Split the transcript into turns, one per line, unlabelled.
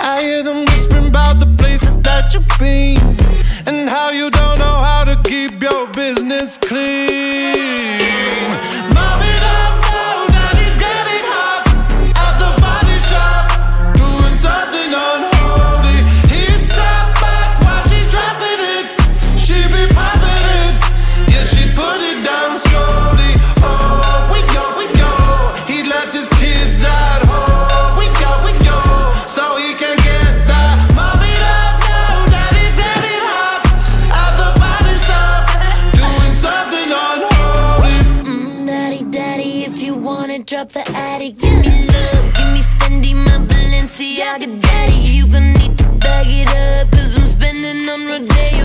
I hear them whispering about the places that you've been, and how you don't know how to keep your business clean. Mommy don't know that he's getting hot at the body shop, doing something unholy. He's sat back while she's dropping it. She be popping it, yeah, she put it down slowly. Oh, we go, he left his kids at home. We go, so he can get that. Mommy don't know that he's getting hot at the body shop, doing something unholy.
Daddy, if you wanna drop the attic, give me love, give me Fendi, my Balenciaga daddy. You gon' need to bag it up, 'cause I'm spending on Rodeo.